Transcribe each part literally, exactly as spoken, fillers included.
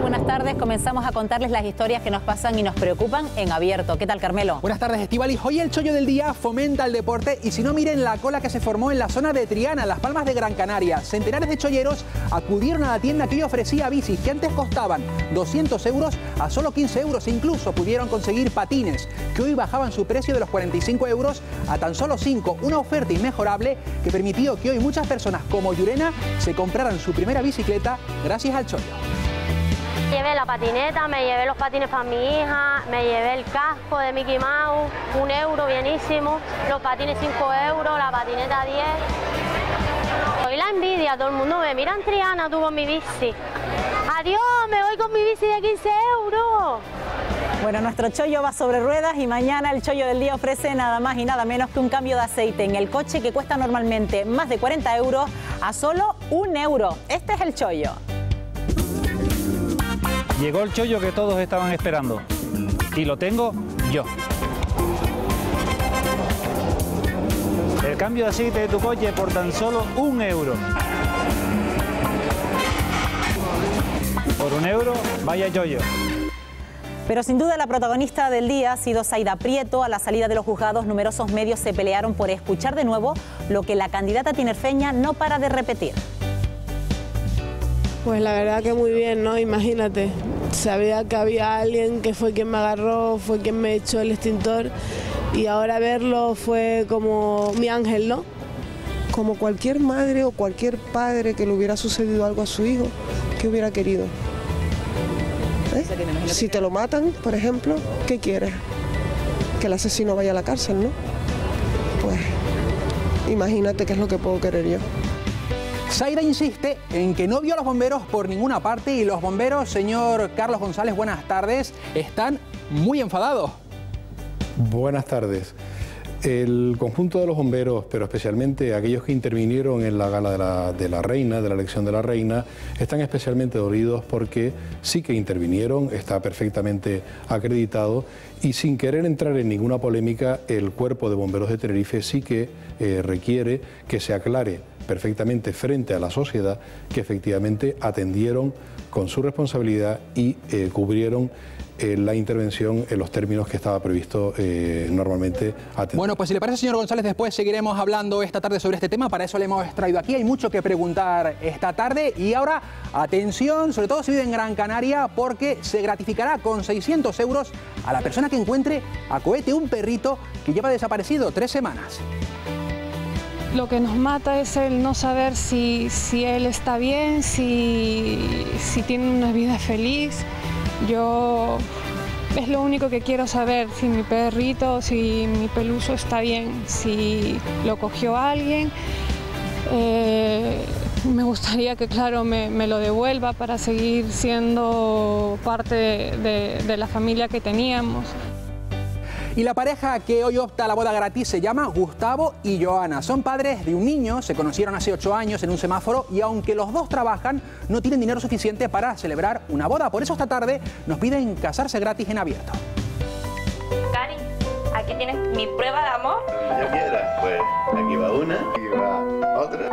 buenas tardes. Comenzamos a contarles las historias que nos pasan y nos preocupan en abierto. ¿Qué tal, Carmelo? Buenas tardes, Estíbaliz. Hoy el chollo del día fomenta el deporte y si no, miren la cola que se formó en la zona de Triana, Las Palmas de Gran Canaria. Centenares de cholleros acudieron a la tienda que hoy ofrecía bicis que antes costaban doscientos euros a solo quince euros e incluso pudieron conseguir patines que hoy bajaban su precio de los cuarenta y cinco euros a tan solo cinco. Una oferta inmejorable que permitió que hoy muchas personas como Yurena se compraran su primera bicicleta gracias al chollo. Me llevé la patineta, me llevé los patines para mi hija, me llevé el casco de Mickey Mouse, un euro bienísimo, los patines cinco euros, la patineta diez. Hoy la envidia, todo el mundo me mira en Triana, tú con mi bici. Adiós, me voy con mi bici de quince euros. Bueno, nuestro chollo va sobre ruedas y mañana el chollo del día ofrece nada más y nada menos que un cambio de aceite en el coche que cuesta normalmente más de cuarenta euros a solo un euro. Este es el chollo. Llegó el chollo que todos estaban esperando y lo tengo yo. El cambio de aceite de tu coche por tan solo un euro. Por un euro, vaya chollo. Pero sin duda la protagonista del día ha sido Zaida Prieto. A la salida de los juzgados, numerosos medios se pelearon por escuchar de nuevo lo que la candidata tinerfeña no para de repetir. Pues la verdad que muy bien, ¿no? Imagínate, sabía que había alguien que fue quien me agarró, fue quien me echó el extintor y ahora verlo fue como mi ángel, ¿no? Como cualquier madre o cualquier padre que le hubiera sucedido algo a su hijo, ¿qué hubiera querido? ¿Eh? Si te lo matan, por ejemplo, ¿qué quieres? Que el asesino vaya a la cárcel, ¿no? Pues imagínate qué es lo que puedo querer yo. Zaida insiste en que no vio a los bomberos por ninguna parte y los bomberos, señor Carlos González, buenas tardes, están muy enfadados. Buenas tardes. El conjunto de los bomberos, pero especialmente aquellos que intervinieron en la gala de la, de la reina, de la elección de la reina, están especialmente dolidos porque sí que intervinieron, está perfectamente acreditado y sin querer entrar en ninguna polémica, el cuerpo de bomberos de Tenerife sí que eh, requiere que se aclare perfectamente frente a la sociedad que efectivamente atendieron con su responsabilidad y eh, cubrieron eh, la intervención en los términos que estaba previsto eh, normalmente atender. Bueno, pues si le parece, señor González, después seguiremos hablando esta tarde sobre este tema, para eso le hemos traído aquí, hay mucho que preguntar esta tarde y ahora, atención, sobre todo si vive en Gran Canaria, porque se gratificará con seiscientos euros a la persona que encuentre a Cohete, un perrito que lleva desaparecido tres semanas. Lo que nos mata es el no saber si, si él está bien, si, si tiene una vida feliz. Yo es lo único que quiero saber, si mi perrito, si mi peluso está bien, si lo cogió alguien. Eh, me gustaría que, claro, me, me lo devuelva para seguir siendo parte de, de, de la familia que teníamos. Y la pareja que hoy opta a la boda gratis se llama Gustavo y Joana. Son padres de un niño, se conocieron hace ocho años en un semáforo y aunque los dos trabajan, no tienen dinero suficiente para celebrar una boda. Por eso esta tarde nos piden casarse gratis en abierto. Cari, aquí tienes mi prueba de amor. Ya quieras, pues aquí va una, aquí va otra,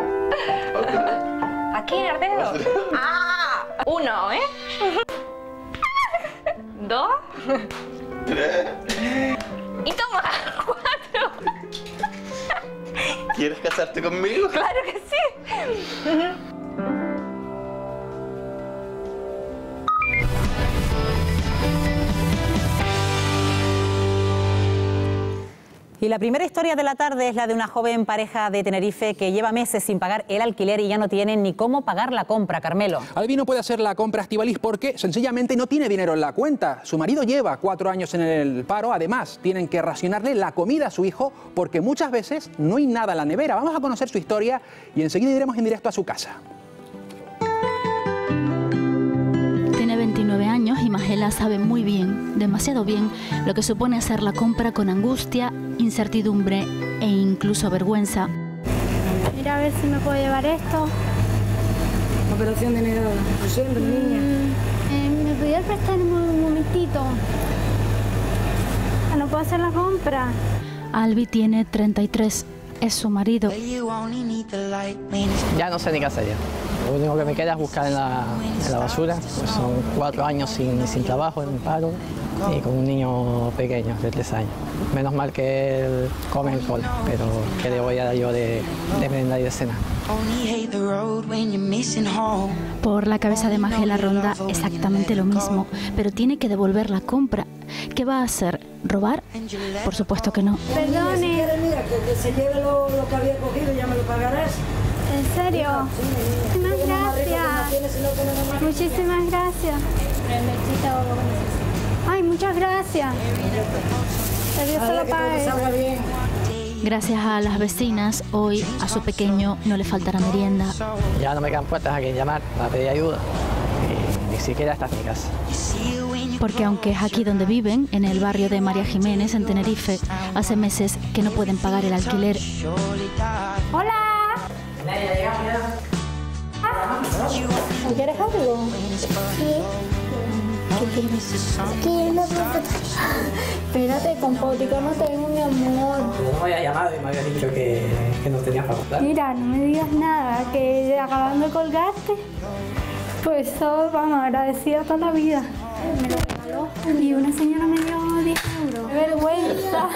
otra. Aquí en el dedo. Otra. Ah, uno, ¿eh? Dos. Tres. Y toma, cuatro. ¿Quieres casarte conmigo? Claro que sí. Y la primera historia de la tarde es la de una joven pareja de Tenerife que lleva meses sin pagar el alquiler y ya no tiene ni cómo pagar la compra, Carmelo. Albi no puede hacer la compra, Estíbaliz, porque sencillamente no tiene dinero en la cuenta. Su marido lleva cuatro años en el paro, además tienen que racionarle la comida a su hijo porque muchas veces no hay nada en la nevera. Vamos a conocer su historia y enseguida iremos en directo a su casa. Tiene veintinueve años y Magela sabe muy bien, demasiado bien, lo que supone hacer la compra con angustia, incertidumbre e incluso vergüenza. Mira a ver si me puedo llevar esto. Operación denegada. Lo siento, niña. Eh, ¿Me pudieras prestar un momentito? No puedo hacer la compra. Albi tiene treinta y tres, es su marido. Ya no sé ni qué hacer ya. Lo único que me queda es buscar en la, en la basura. Pues son cuatro años sin, sin trabajo, en paro, y con un niño pequeño de tres años. Menos mal que él come en el cole, pero ¿qué le voy a dar yo de, de merendar y de cenar? Por la cabeza de Magela ronda exactamente lo mismo, pero tiene que devolver la compra. ¿Qué va a hacer? ¿Robar? Por supuesto que no. Perdone. Si quiere, mira, que, que se lleve lo, lo que había cogido y ya me lo pagarás. ¿En serio? Sí, muchísimas gracias. Muchísimas gracias. Ay, muchas gracias. Que Dios se lo pague. Gracias a las vecinas, hoy a su pequeño no le faltará merienda. Ya no me quedan puertas a quien llamar para pedir ayuda. Y ni siquiera esta es mi casa. Porque aunque es aquí donde viven, en el barrio de María Jiménez, en Tenerife, hace meses que no pueden pagar el alquiler. ¡Hola! ¿Quieres algo? Sí. ¿Qué quieres? Quiero una fruta. Espérate, compotico no tengo, mi amor. No me había llamado y me había dicho que, que no tenías para comprar. Mira, no me digas nada, que acabando de colgarte, pues todo, vamos, agradecida toda la vida. Me lo regaló. Y una señora me dio diez euros. ¡Qué vergüenza!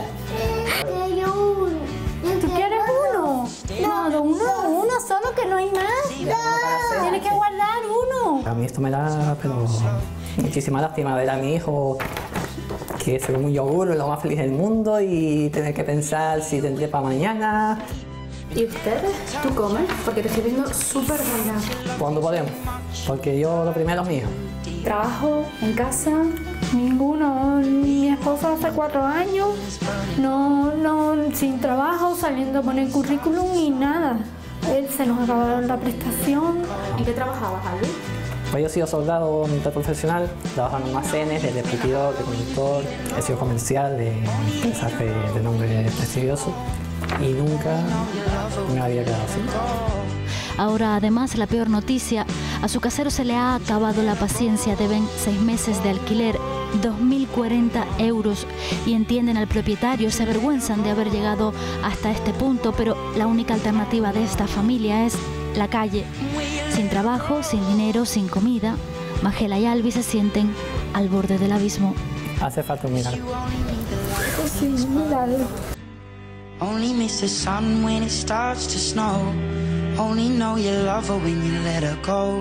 ¿Tú quieres uno? No, uno, uno solo, que no hay más. Tienes que guardar uno. A mí esto me da, pero muchísima lástima ver a mi hijo que se come un yogur, es lo más feliz del mundo, y tener que pensar si tendré para mañana. ¿Y ustedes? ¿Tú comes? Porque te estoy viendo súper buena. ¿Cuándo podemos? Porque yo lo primero es mi hijo. ¿Trabajo en casa? Ninguno. Mi esposo hace cuatro años, no, no, sin trabajo, saliendo a poner currículum y nada. Él se nos acabaron la prestación. ¿En qué trabajabas, Albi? Pues yo he sido soldado militar profesional, trabajo en almacenes, de repetidor, de conductor, he sido comercial de empresas de, de nombre prestigioso y nunca me había quedado así. Ahora, además, la peor noticia, a su casero se le ha acabado la paciencia, deben seis meses de alquiler, dos mil cuarenta euros, y entienden al propietario, se avergüenzan de haber llegado hasta este punto, pero la única alternativa de esta familia es la calle. Sin trabajo, sin dinero, sin comida, Magela y Albi se sienten al borde del abismo. Hace falta un milagro. Sí, un milagro. Only miss the sun when it starts to snow. Only know you love her when you let her go.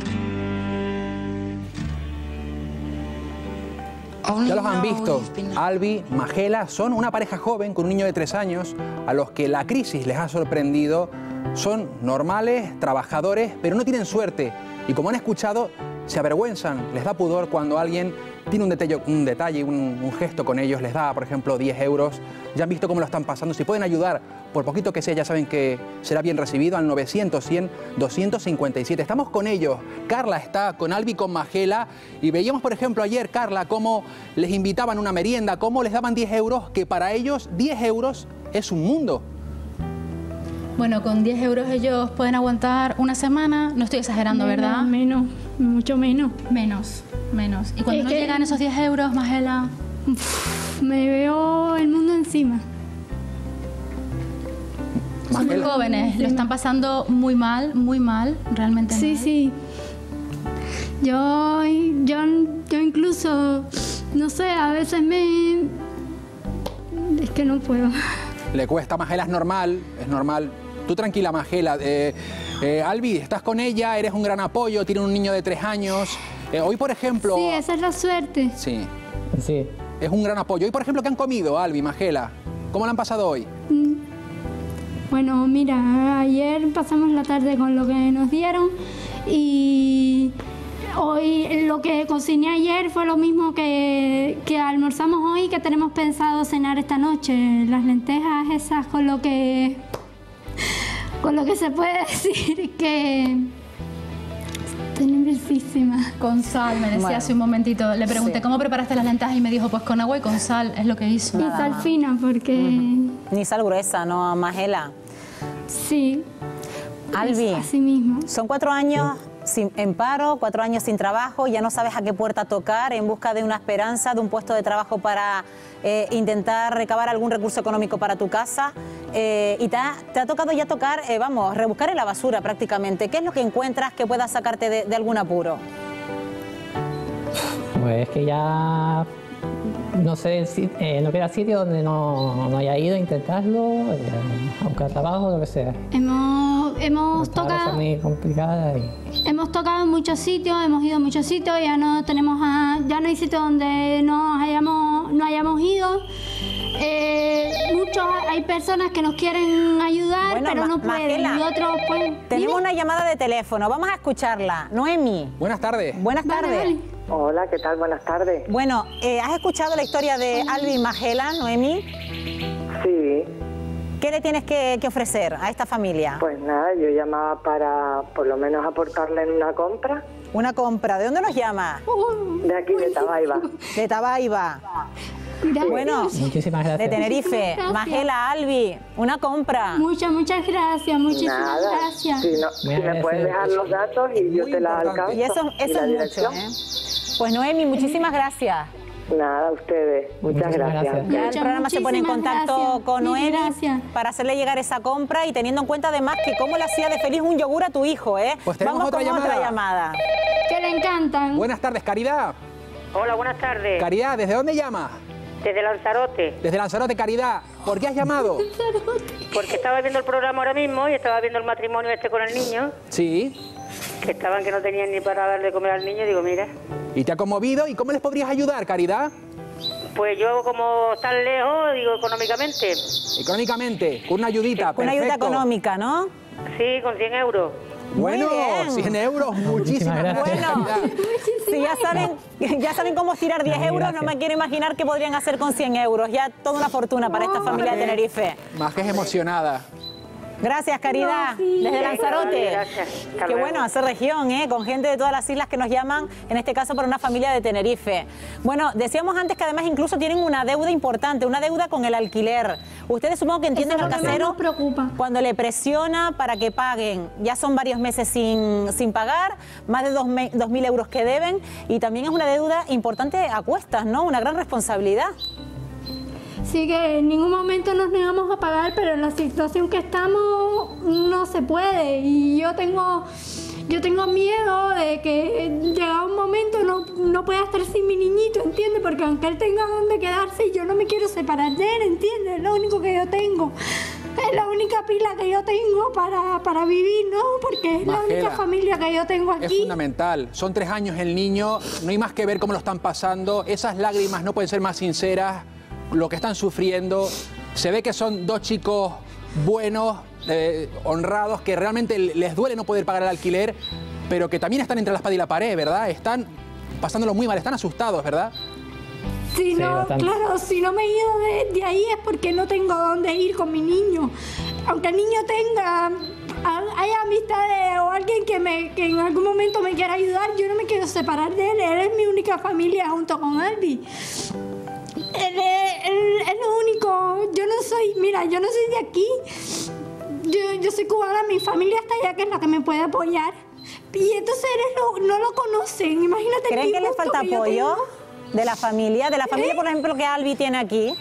Ya los han visto, Albi, Magela son una pareja joven con un niño de tres años a los que la crisis les ha sorprendido. Son normales, trabajadores, pero no tienen suerte. Y como han escuchado, se avergüenzan, les da pudor cuando alguien tiene un detalle, un, detalle, un, un gesto con ellos, les da, por ejemplo, diez euros. Ya han visto cómo lo están pasando. Si pueden ayudar, por poquito que sea, ya saben que será bien recibido, al novecientos, cien, doscientos cincuenta y siete. Estamos con ellos. Carla está con Albi, con Magela. Y veíamos, por ejemplo, ayer, Carla, cómo les invitaban una merienda, cómo les daban diez euros, que para ellos diez euros es un mundo. Bueno, con diez euros ellos pueden aguantar una semana, no estoy exagerando, menos, ¿verdad? Menos, mucho menos. Menos, menos. ¿Y cuando es no que... llegan esos diez euros, Magela? Me veo el mundo encima. Son muy jóvenes, lo están pasando muy mal, muy mal, realmente sí, mal. Sí, sí. Yo, yo, yo incluso, no sé, a veces me... Es que no puedo. Le cuesta, Magela, es normal, es normal. Tú tranquila, Magela. Eh, eh, Albi, estás con ella, eres un gran apoyo, tiene un niño de tres años. Eh, hoy, por ejemplo... Sí, esa es la suerte. Sí. Sí. Es un gran apoyo. Hoy, por ejemplo, ¿qué han comido, Albi, Magela? ¿Cómo lo han pasado hoy? Bueno, mira, ayer pasamos la tarde con lo que nos dieron y hoy lo que cociné ayer fue lo mismo que, que almorzamos hoy, que tenemos pensado cenar esta noche. Las lentejas esas con lo que, con lo que se puede decir que... nerviosísima. Con sal, me decía bueno, hace un momentito. Le pregunté sí. cómo preparaste las lentejas y me dijo, pues con agua y con sal, es lo que hizo. Y sal fina, porque... Uh-huh. Ni sal gruesa, ¿no, Magela? Sí. Albi, así mismo. Son cuatro años sin, en paro, cuatro años sin trabajo, ya no sabes a qué puerta tocar en busca de una esperanza, de un puesto de trabajo para eh, intentar recabar algún recurso económico para tu casa. Eh, y te ha, te ha tocado ya tocar, eh, vamos, rebuscar en la basura prácticamente. ¿Qué es lo que encuentras que pueda sacarte de, de algún apuro? Pues que ya no sé, eh, no queda sitio donde no, no haya ido a intentarlo, eh, a buscar trabajo, lo que sea. Hemos, hemos tocado... muy complicada y... Hemos tocado en muchos sitios, hemos ido a muchos sitios, ya no tenemos a, ya no hay sitio donde no hayamos, no hayamos ido. Eh, muchos, hay personas que nos quieren ayudar, bueno, pero no Ma pueden. Magela, y otros pues, tenemos ¿dime? una llamada de teléfono, vamos a escucharla. Noemi. Buenas tardes. Buenas tardes. Vale, vale. Hola, ¿qué tal? Buenas tardes. Bueno, eh, ¿has escuchado la historia de Albi y Magela, Noemi? Sí. ¿Qué le tienes que, que ofrecer a esta familia? Pues nada, yo llamaba para por lo menos aportarle en una compra. ¿Una compra? ¿De dónde nos llama? De aquí, de Tabaiba. De Tabaiba. Gracias. Bueno, muchísimas gracias. De Tenerife. Magela, Albi, una compra. Muchas, muchas gracias, muchísimas Nada. gracias. Si, no, si me puedes dejar los datos y yo te la alcanzo. Y eso, y eso la es dirección. mucho, ¿eh? Pues Noemi, muchísimas gracias. Nada, a ustedes. Muchas Muchísimas gracias. gracias. Ya el Muchas, programa se pone en muchísimas contacto gracias. con Mil Noemi gracias. para hacerle llegar esa compra y teniendo en cuenta además que cómo le hacía de feliz un yogur a tu hijo, ¿eh? Pues tenemos Vamos otra con llamada. otra llamada. Que le encantan. Buenas tardes, Caridad. Hola, buenas tardes. Caridad, ¿desde dónde llamas? Desde Lanzarote. Desde Lanzarote, Caridad. ¿Por qué has llamado? Porque estaba viendo el programa ahora mismo y estaba viendo el matrimonio este con el niño, Sí. que estaban que no tenían ni para darle de comer al niño. Digo, mira, ¿Y te ha conmovido? ¿Y cómo les podrías ayudar, Caridad? pues yo como tan lejos, digo, económicamente. Económicamente, con una ayudita, Una ayuda perfecto. económica, ¿no? Sí, con cien euros. Bueno, Muy bien. cien euros, muchísimas gracias. Bueno, Caridad. si ya saben, ya saben cómo estirar diez Ay, euros, gracias. no me quiero imaginar qué podrían hacer con cien euros. Ya toda una fortuna para esta familia de Tenerife. Más que es emocionada. Gracias, Caridad. No, sí. Desde Lanzarote. Gracias. Hasta Qué luego. bueno hacer región, ¿eh? Con gente de todas las islas que nos llaman, en este caso para una familia de Tenerife. Bueno, decíamos antes que además incluso tienen una deuda importante, una deuda con el alquiler. Ustedes supongo que entienden Eso al es lo que más casero nos preocupa. cuando le presiona para que paguen. Ya son varios meses sin, sin pagar, más de dos mil euros que deben y también es una deuda importante a cuestas, ¿no? Una gran responsabilidad. Sí, que en ningún momento nos negamos a pagar, pero en la situación que estamos no se puede. Y yo tengo, yo tengo miedo de que llegado un momento no, no pueda estar sin mi niñito, ¿entiendes? Porque aunque él tenga donde quedarse, yo no me quiero separar de él, ¿entiendes? Es lo único que yo tengo. Es la única pila que yo tengo para, para vivir, ¿no? Porque es la Magela, única familia que yo tengo Es aquí. fundamental. Son tres años el niño, no hay más que ver cómo lo están pasando. Esas lágrimas no pueden ser más sinceras. Lo que están sufriendo, se ve que son dos chicos buenos, eh, honrados, que realmente les duele no poder pagar el alquiler, pero que también están entre la espada y la pared, ¿verdad? Están pasándolo muy mal, están asustados, ¿verdad? Si Sí, no, bastante. claro, si no me he ido de, de ahí es porque no tengo dónde ir con mi niño. Aunque el niño tenga, a- hay amistades o alguien que, me, que en algún momento me quiera ayudar, yo no me quiero separar de él. Él es mi única familia junto con Albi. Él es, él es lo único, yo no soy, mira, yo no soy de aquí. Yo, yo soy cubana, mi familia está allá, que es la que me puede apoyar. Y estos seres no, no lo conocen, imagínate. el ¿Creen que les disgusto falta que yo apoyo tengo. de la familia? De la familia, por ejemplo, que Albi tiene aquí.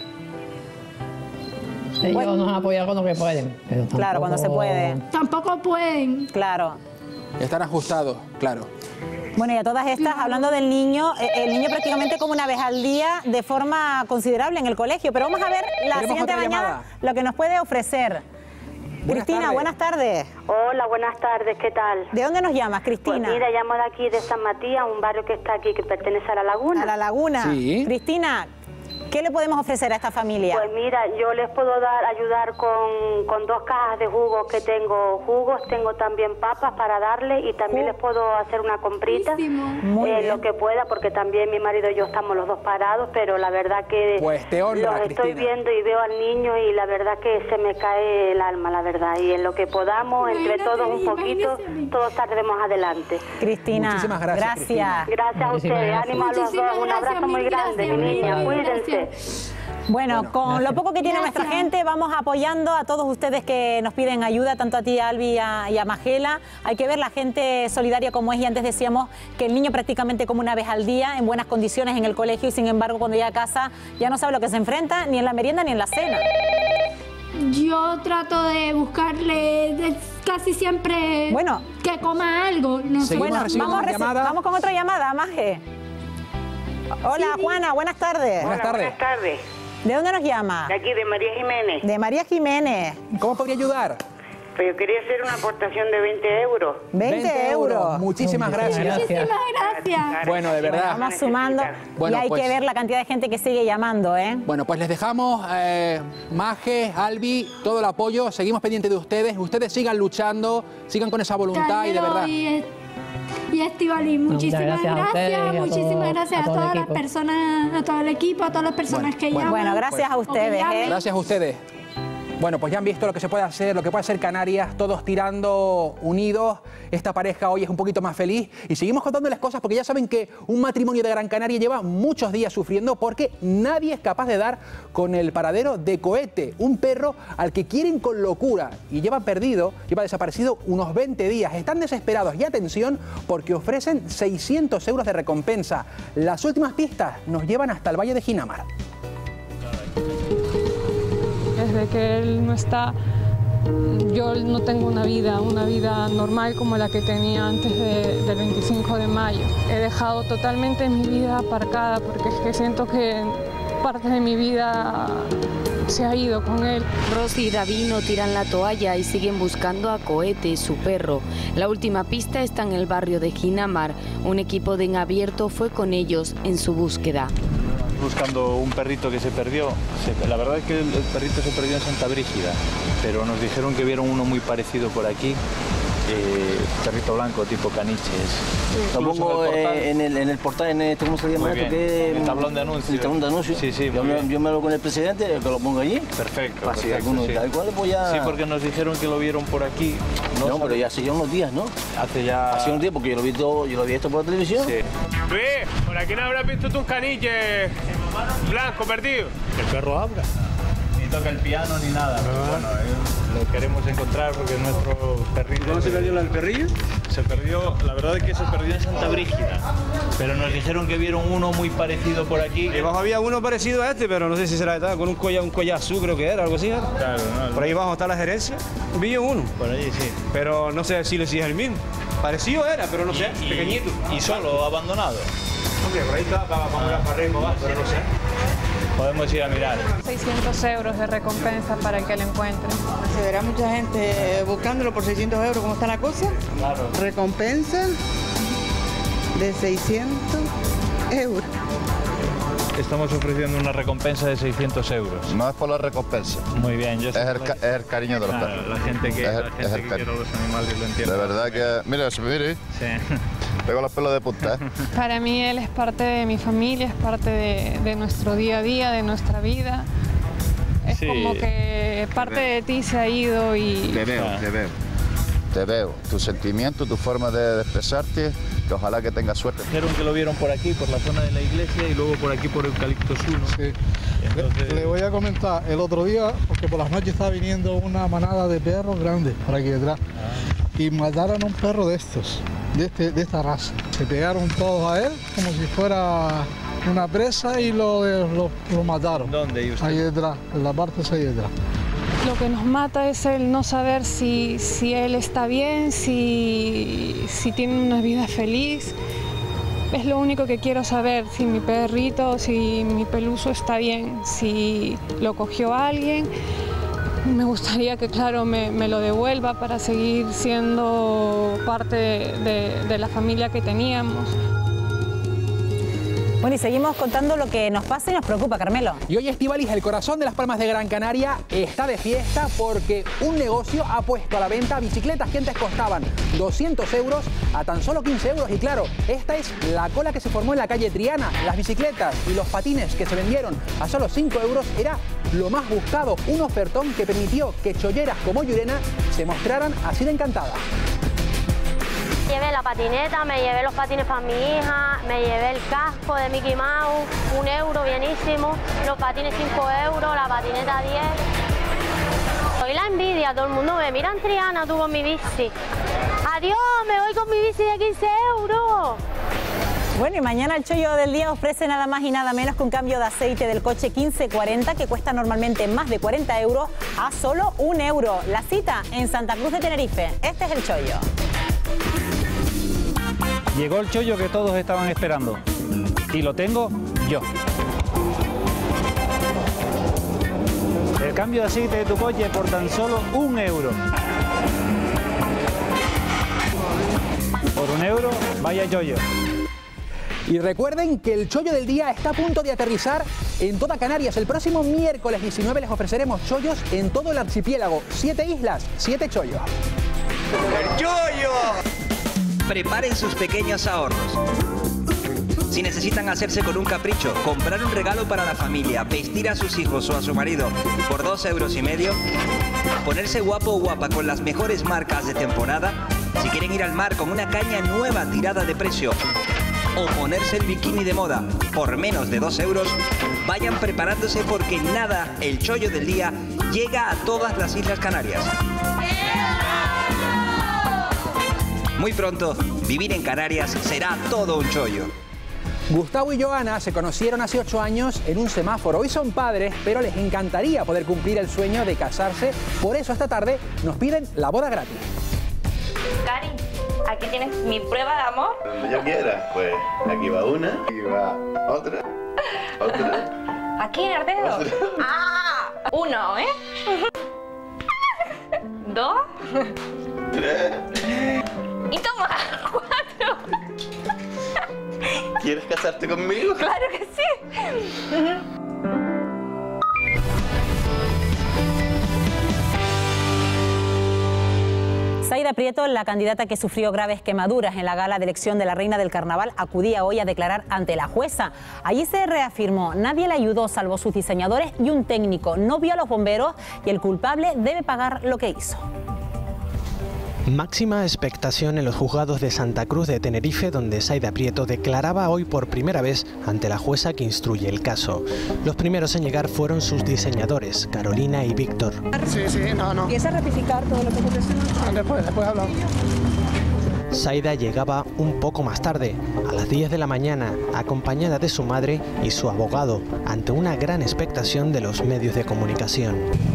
Ellos nos han apoyado con lo que pueden. Pero Claro, cuando se tampoco- puede. Tampoco pueden. Claro. Están ajustados, claro. Bueno, y a todas estas, hablando del niño, eh, el niño prácticamente como una vez al día de forma considerable en el colegio. Pero vamos a ver la Tenemos siguiente otra mañana llamada. lo que nos puede ofrecer. Buenas Cristina, tardes. buenas tardes. Hola, buenas tardes, ¿qué tal? ¿De dónde nos llamas, Cristina? Pues mira, llamo de aquí, de San Matías, un barrio que está aquí, que pertenece a La Laguna. A La Laguna. Sí. Cristina, ¿qué le podemos ofrecer a esta familia? Pues mira, yo les puedo dar, ayudar con, con dos cajas de jugos que tengo, jugos, tengo también papas para darle y también les puedo hacer una comprita, Muy eh, bien. lo que pueda, porque también mi marido y yo estamos los dos parados, pero la verdad que Pues te honra, los estoy Cristina. viendo y veo al niño y la verdad que se me cae el alma, la verdad, y en lo que podamos, entre Imagínate, todos un poquito, imagínate. todos saldremos adelante. Cristina, Muchísimas gracias, Cristina. Gracias a Muchísimas ustedes, gracias. ánimo a los Muchísimas dos, un gracias, abrazo muy mil grande, gracias, mi niña, mil cuídense. gracias. Bueno, Bueno, con gracias. lo poco que tiene nuestra gente, vamos apoyando a todos ustedes que nos piden ayuda, tanto a ti, Albi, y a, y a Magela. Hay que ver la gente solidaria como es, y antes decíamos que el niño prácticamente come una vez al día, en buenas condiciones en el colegio, y sin embargo cuando llega a casa ya no sabe lo que se enfrenta, ni en la merienda ni en la cena. Yo trato de buscarle de- casi siempre bueno, que coma algo. No sé. Bueno, vamos, reci- vamos con otra llamada, Maje. Hola, Sí. Juana, buenas tardes. Hola, buenas tardes. ¿De dónde nos llama? De aquí, de María Jiménez. De María Jiménez. ¿Cómo podría ayudar? Pues yo quería hacer una aportación de veinte euros. veinte euros. Muchísimas gracias. Muchísimas gracias. Bueno, de verdad. Vamos sumando Bueno, y hay pues- que ver la cantidad de gente que sigue llamando, ¿eh? Bueno, pues les dejamos, eh, Maje, Albi, todo el apoyo. Seguimos pendientes de ustedes. Ustedes sigan luchando, sigan con esa voluntad y de verdad. Y, y Estivali, muchísimas gracias a gracias, ustedes y a todo- muchísimas gracias a a, todo el todas las equipo. personas, a todo el equipo, a todas las personas Bueno, que bueno. llaman. Bueno, gracias a o que ustedes, llamen. ¿eh? Gracias a ustedes. Bueno, pues ya han visto lo que se puede hacer, lo que puede hacer Canarias, todos tirando unidos. Esta pareja hoy es un poquito más feliz. Y seguimos contándoles cosas porque ya saben que un matrimonio de Gran Canaria lleva muchos días sufriendo porque nadie es capaz de dar con el paradero de Cohete, un perro al que quieren con locura y lleva perdido, lleva desaparecido unos veinte días. Están desesperados y atención porque ofrecen seiscientos euros de recompensa. Las últimas pistas nos llevan hasta el Valle de Ginamar. Desde que él no está, yo no tengo una vida, una vida normal como la que tenía antes de- del veinticinco de mayo. He dejado totalmente mi vida aparcada porque es que siento que parte de mi vida se ha ido con él. Rosy y David no tiran la toalla y siguen buscando a Cohete, su perro. La última pista está en el barrio de Ginamar. Un equipo de En Abierto fue con ellos en su búsqueda. Buscando un perrito que se perdió. Se- la verdad es que el, el perrito se perdió en Santa Brígida, pero nos dijeron que vieron uno muy parecido por aquí, eh, perrito blanco tipo caniches. Lo Incluso pongo en el portal. eh, en el, en el portal, en este, ¿cómo se llama Muy esto? bien, Que, el tablón de anuncios. El tablón de anuncios. Sí, sí, Yo muy me, bien. yo me hablo con el presidente, que lo pongo allí. Perfecto. Así, perfecto, algunos sí. tal cual, pues ya... Sí, porque nos dijeron que lo vieron por aquí. No, pero ya hace ya unos días, ¿no? Hace ya... Hace unos días, porque yo lo vi todo, yo lo vi esto por la televisión. Sí. Luis, por aquí no habrás visto tus caniches blanco perdido. El perro habla. Ni toca el piano ni nada. Pero bueno, eh, lo queremos encontrar porque es nuestro perrito. ¿Cómo se perdió el perrillo? Se perdió, la verdad es que se perdió en Santa Brígida. Pero nos dijeron que vieron uno muy parecido por aquí. Y abajo había uno parecido a este, pero no sé si será de tal, con un collar, un collar azul creo que era, algo así. ¿eh? Claro, no, Por ahí abajo está la gerencia. Vi uno. Por allí sí. Pero no sé si si es el mismo. Parecido era, pero no sé, Y- pequeñito. Y solo, abandonado. Hombre, por ahí está, para para para arriba, abajo, pero no sé. Podemos ir a mirar. seiscientos euros de recompensa para el que lo encuentre. Se verá mucha gente buscándolo por seiscientos euros, ¿cómo está la cosa? Claro. Recompensa de seiscientos euros. Estamos ofreciendo una recompensa de seiscientos euros. No es por la recompensa. Muy bien, yo Es el, ca- es el cariño de los Claro, perros. la gente que, Es el- la gente es el que cariño. quiere a los animales lo entiende. De verdad que... Mira, se me mire. Sí. Tengo los pelos de punta, ¿eh? Para mí él es parte de mi familia, es parte de, de nuestro día a día, de nuestra vida. Es Sí. como que parte de ti se ha ido y... Te veo, te veo. Te veo. Tu sentimiento, tu forma de, de expresarte, que ojalá que tengas suerte. Dijeron que lo vieron por aquí, por la zona de la iglesia y luego por aquí por Eucaliptos uno. Sí. Entonces- Le voy a comentar, el otro día, porque por las noches estaba viniendo una manada de perros grandes por aquí detrás, y mataron a un perro de estos, de, este, de esta raza. Se pegaron todos a él como si fuera una presa y lo, lo, lo mataron. ¿Dónde? ¿Y usted? Ahí detrás, en la parte esa ahí detrás. Lo que nos mata es el no saber si, si él está bien, si, si tiene una vida feliz. Es lo único que quiero saber, si mi perrito, si mi peluso está bien, si lo cogió alguien. Me gustaría que, claro, me, me lo devuelva para seguir siendo parte de, de- de la familia que teníamos. Bueno, y seguimos contando lo que nos pasa y nos preocupa, Carmelo. Y hoy Estíbaliz, el corazón de las Palmas de Gran Canaria, está de fiesta porque un negocio ha puesto a la venta bicicletas que antes costaban doscientos euros a tan solo quince euros. Y claro, esta es la cola que se formó en la calle Triana. Las bicicletas y los patines que se vendieron a solo cinco euros era lo más buscado. Un ofertón que permitió que cholleras como Llurena se mostraran así de encantadas. llevé la patineta, me llevé los patines para mi hija, me llevé el casco de Mickey Mouse, un euro bienísimo, los patines cinco euros, la patineta diez. Soy la envidia, todo el mundo me mira en Triana, tú con mi bici. Adiós, me voy con mi bici de quince euros. Bueno, y mañana el chollo del día ofrece nada más y nada menos que un cambio de aceite del coche quince cuarenta que cuesta normalmente más de cuarenta euros a solo un euro. La cita en Santa Cruz de Tenerife. Este es el chollo. Llegó el chollo que todos estaban esperando y lo tengo yo. El cambio de aceite de tu coche por tan solo un euro. Por un euro, vaya chollo. Y recuerden que el chollo del día está a punto de aterrizar en toda Canarias. El próximo miércoles diecinueve les ofreceremos chollos en todo el archipiélago. Siete islas, siete chollos. ¡El chollo! Preparen sus pequeños ahorros. Si necesitan hacerse con un capricho, comprar un regalo para la familia, vestir a sus hijos o a su marido por dos euros y medio, ponerse guapo o guapa con las mejores marcas de temporada, si quieren ir al mar con una caña nueva tirada de precio, o ponerse el bikini de moda por menos de dos euros, vayan preparándose porque nada, el chollo del día, llega a todas las Islas Canarias. Muy pronto, vivir en Canarias será todo un chollo. Gustavo y Joana se conocieron hace ocho años en un semáforo. Hoy son padres, pero les encantaría poder cumplir el sueño de casarse. Por eso esta tarde nos piden la boda gratis. Cari, aquí tienes mi prueba de amor. Donde yo quiera, pues aquí va una, aquí va otra, otra. ¿Aquí en el dedo? Otra. ¡Ah! Uno, ¿eh? Dos. Tres. Y toma, cuatro. ¿Quieres casarte conmigo? Claro que sí. Zaida Prieto, la candidata que sufrió graves quemaduras en la gala de elección de la Reina del Carnaval, acudía hoy a declarar ante la jueza. Allí se reafirmó, nadie le ayudó salvo sus diseñadores y un técnico. No vio a los bomberos y el culpable debe pagar lo que hizo. Máxima expectación en los juzgados de Santa Cruz de Tenerife, donde Zaida Prieto declaraba hoy por primera vez ante la jueza que instruye el caso. Los primeros en llegar fueron sus diseñadores, Carolina y Víctor. Sí, sí, no, no. ¿Piensa ratificar todo lo que hemos decidido? Después, después hablamos. Zaida llegaba un poco más tarde, a las diez de la mañana, acompañada de su madre y su abogado, ante una gran expectación de los medios de comunicación.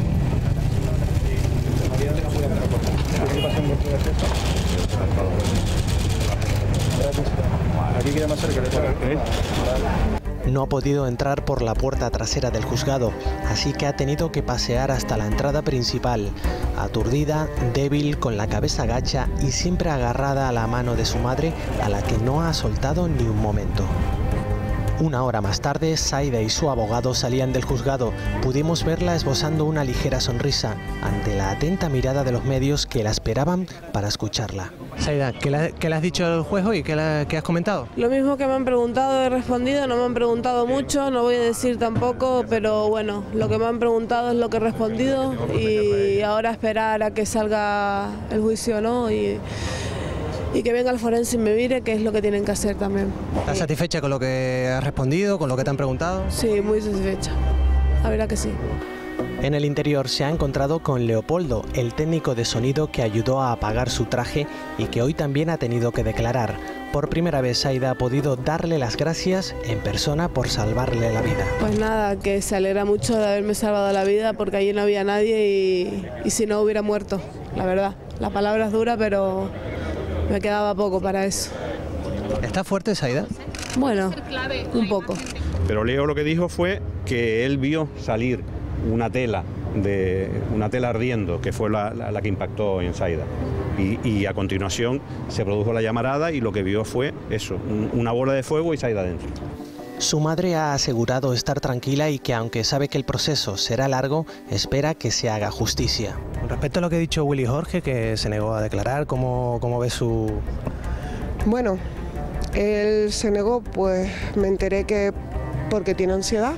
No ha podido entrar por la puerta trasera del juzgado, así que ha tenido que pasear hasta la entrada principal, aturdida, débil, con la cabeza gacha y siempre agarrada a la mano de su madre, a la que no ha soltado ni un momento. Una hora más tarde, Zaida y su abogado salían del juzgado. Pudimos verla esbozando una ligera sonrisa ante la atenta mirada de los medios que la esperaban para escucharla. Zaida, ¿qué le, qué le has dicho al juez hoy? ¿Qué, le, ¿Qué has comentado? Lo mismo que me han preguntado he respondido, no me han preguntado mucho, no voy a decir tampoco, pero bueno, lo que me han preguntado es lo que he respondido y ahora esperar a que salga el juicio, ¿no? Y, y que venga el forense y me mire, que es lo que tienen que hacer también. ¿Estás satisfecha con lo que has respondido, con lo que te han preguntado? Sí, muy satisfecha. La verdad que sí. En el interior se ha encontrado con Leopoldo, el técnico de sonido que ayudó a apagar su traje y que hoy también ha tenido que declarar. Por primera vez Zaida ha podido darle las gracias en persona por salvarle la vida. Pues nada, que se alegra mucho de haberme salvado la vida porque allí no había nadie y, y si no hubiera muerto, la verdad. La palabra es dura, pero me quedaba poco para eso. ¿Está fuerte Zaida? Bueno, un poco. Pero Leo lo que dijo fue que él vio salir una tela, de, una tela ardiendo, que fue la, la, la que impactó en Zaida. Y, y a continuación se produjo la llamarada y lo que vio fue eso, un, una bola de fuego y Zaida dentro. Su madre ha asegurado estar tranquila y que aunque sabe que el proceso será largo, espera que se haga justicia. Con respecto a lo que ha dicho Willy Jorge, que se negó a declarar, ¿cómo, cómo ve su...? Bueno, él se negó, pues me enteré que porque tiene ansiedad.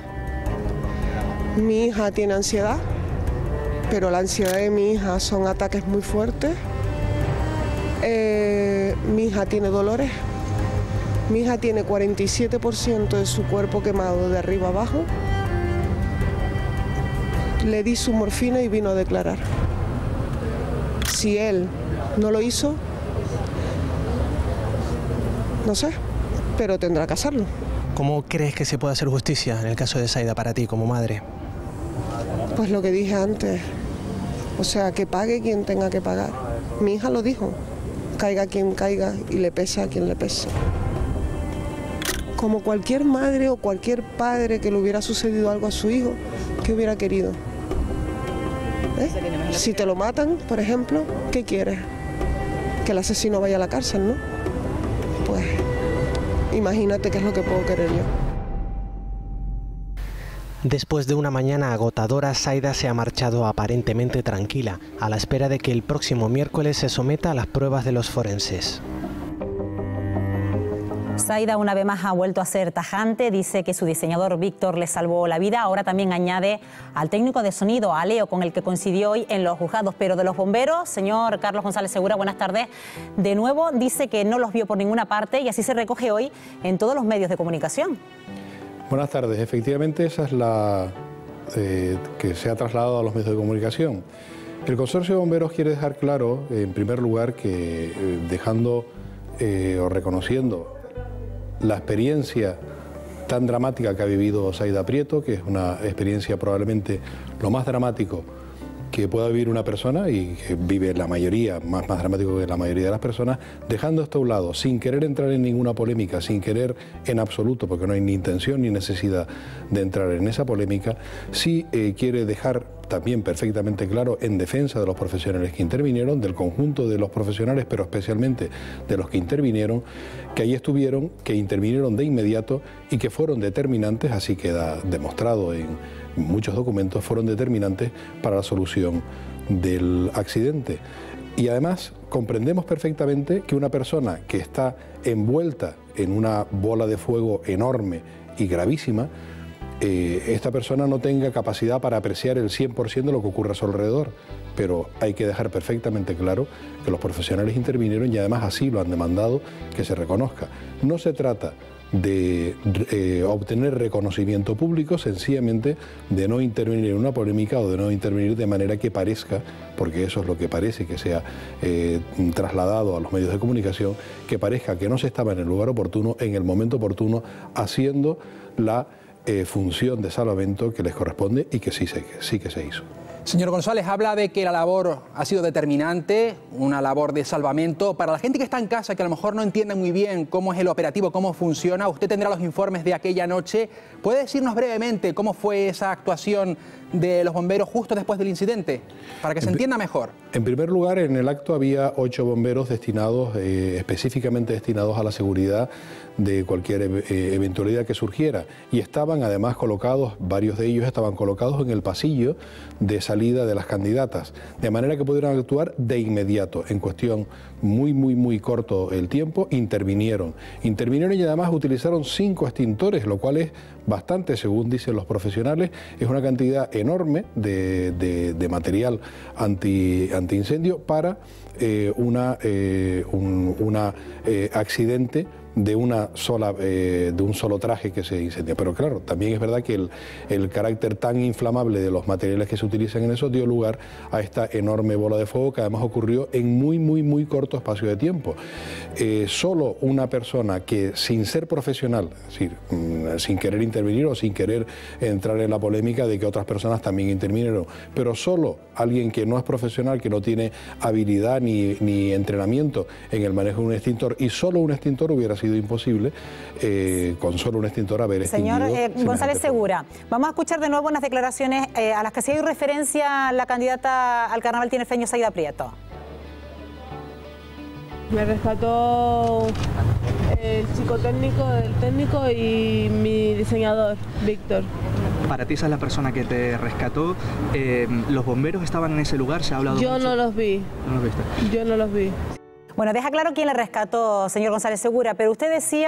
Mi hija tiene ansiedad, pero la ansiedad de mi hija son ataques muy fuertes Eh, mi hija tiene dolores. Mi hija tiene cuarenta y siete por ciento de su cuerpo quemado de arriba abajo. Le di su morfina y vino a declarar. Si él no lo hizo, no sé, pero tendrá que hacerlo. ¿Cómo crees que se puede hacer justicia en el caso de Zaida para ti como madre? Pues lo que dije antes, o sea, que pague quien tenga que pagar. Mi hija lo dijo, caiga quien caiga y le pesa a quien le pesa. Como cualquier madre o cualquier padre que le hubiera sucedido algo a su hijo, ¿qué hubiera querido? ¿Eh? Si te lo matan, por ejemplo, ¿qué quieres? Que el asesino vaya a la cárcel, ¿no? Pues imagínate qué es lo que puedo querer yo. Después de una mañana agotadora, Zaida se ha marchado aparentemente tranquila, a la espera de que el próximo miércoles se someta a las pruebas de los forenses. Zaida una vez más ha vuelto a ser tajante, dice que su diseñador Víctor le salvó la vida. Ahora también añade al técnico de sonido, a Leo, con el que coincidió hoy en los juzgados. Pero de los bomberos, señor Carlos González Segura, buenas tardes. De nuevo dice que no los vio por ninguna parte y así se recoge hoy en todos los medios de comunicación. Buenas tardes. Efectivamente, esa es la eh, que se ha trasladado a los medios de comunicación. El Consorcio de Bomberos quiere dejar claro, en primer lugar, que eh, dejando eh, o reconociendo la experiencia tan dramática que ha vivido Zaida Prieto, que es una experiencia probablemente lo más dramático que pueda vivir una persona y que vive la mayoría, más, más dramático que la mayoría de las personas, dejando esto a un lado, sin querer entrar en ninguna polémica, sin querer en absoluto, porque no hay ni intención ni necesidad de entrar en esa polémica, sí eh, quiere dejar también perfectamente claro en defensa de los profesionales que intervinieron, del conjunto de los profesionales, pero especialmente de los que intervinieron, que ahí estuvieron, que intervinieron de inmediato y que fueron determinantes, así queda demostrado en muchos documentos, fueron determinantes para la solución del accidente. Y además comprendemos perfectamente que una persona que está envuelta en una bola de fuego enorme y gravísima, Eh, esta persona no tenga capacidad para apreciar el cien por ciento de lo que ocurre a su alrededor, pero hay que dejar perfectamente claro que los profesionales intervinieron y además así lo han demandado, que se reconozca. No se trata de eh, obtener reconocimiento público, sencillamente de no intervenir en una polémica o de no intervenir de manera que parezca, porque eso es lo que parece que sea eh, trasladado a los medios de comunicación, que parezca que no se estaba en el lugar oportuno, en el momento oportuno, haciendo la Eh, función de salvamento que les corresponde y que sí, se, sí que se hizo. Señor González, habla de que la labor ha sido determinante, una labor de salvamento. Para la gente que está en casa, que a lo mejor no entiende muy bien cómo es el operativo, cómo funciona, usted tendrá los informes de aquella noche. ¿Puede decirnos brevemente cómo fue esa actuación de los bomberos justo después del incidente, para que se entienda mejor? En primer lugar, en el acto había ocho bomberos destinados, eh, específicamente destinados a la seguridad de cualquier eh, eventualidad que surgiera. Y estaban además colocados, varios de ellos estaban colocados en el pasillo de salida de las candidatas, de manera que pudieran actuar de inmediato, en cuestión muy, muy, muy corto el tiempo, intervinieron. Intervinieron y además utilizaron cinco extintores, lo cual es bastante, según dicen los profesionales, es una cantidad enorme de, de, de material anti, antiincendio para eh, una, eh, un una, eh, accidente de, una sola, eh, de un solo traje que se incendia. Pero claro, también es verdad que el, el carácter tan inflamable de los materiales que se utilizan en eso dio lugar a esta enorme bola de fuego que además ocurrió en muy, muy, muy corto espacio de tiempo. Eh, solo una persona que, sin ser profesional, es decir, sin querer intervenir o sin querer entrar en la polémica de que otras personas también intervinieron, pero solo alguien que no es profesional, que no tiene habilidad ni, ni entrenamiento en el manejo de un extintor, y solo un extintor hubiera sido imposible, eh, con solo un extintor haber extinguido. Señor eh, González Segura, vamos a escuchar de nuevo unas declaraciones eh, a las que se dio referencia la candidata al carnaval tinerfeño Zaida Prieto. Me rescató el psicotécnico del técnico y mi diseñador, Víctor. Para ti esa es la persona que te rescató. Eh, ¿Los bomberos estaban en ese lugar? ¿Se ha hablado Yo mucho? no los vi. ¿No los viste? Yo no los vi. Bueno, deja claro quién le rescató, señor González Segura, pero usted decía